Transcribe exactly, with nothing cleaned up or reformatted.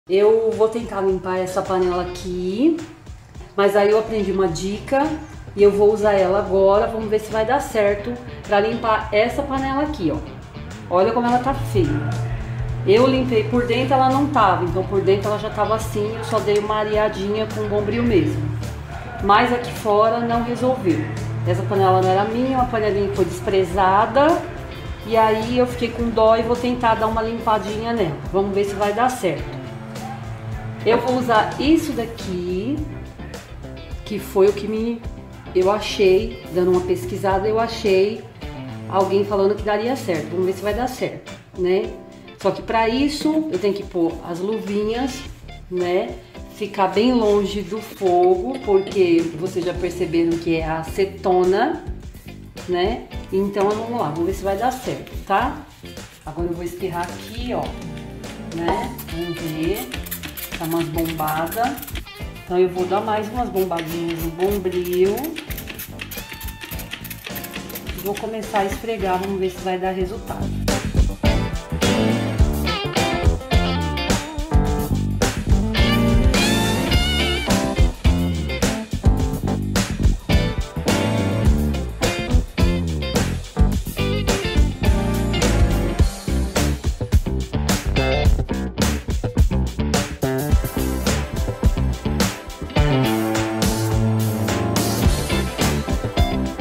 Eu vou tentar limpar essa panela aqui, mas aí eu aprendi uma dica e eu vou usar ela agora. Vamos ver se vai dar certo pra limpar essa panela aqui, ó. Olha como ela tá feia. Eu limpei por dentro, ela não tava, então por dentro ela já tava assim, eu só dei uma areadinha com bombril mesmo. Mas aqui fora não resolveu. Essa panela não era minha, uma panelinha que foi desprezada. E aí eu fiquei com dó e vou tentar dar uma limpadinha nela. Vamos ver se vai dar certo. Eu vou usar isso daqui, que foi o que me eu achei, dando uma pesquisada, eu achei alguém falando que daria certo. Vamos ver se vai dar certo, né? Só que para isso eu tenho que pôr as luvinhas, né? Ficar bem longe do fogo, porque vocês já perceberam que é acetona, né? Então vamos lá, vamos ver se vai dar certo, tá? Agora eu vou espirrar aqui, ó, né? Vamos ver. Tá umas bombadas. Então eu vou dar mais umas bombadinhas no bombril. Vou começar a esfregar, vamos ver se vai dar resultado.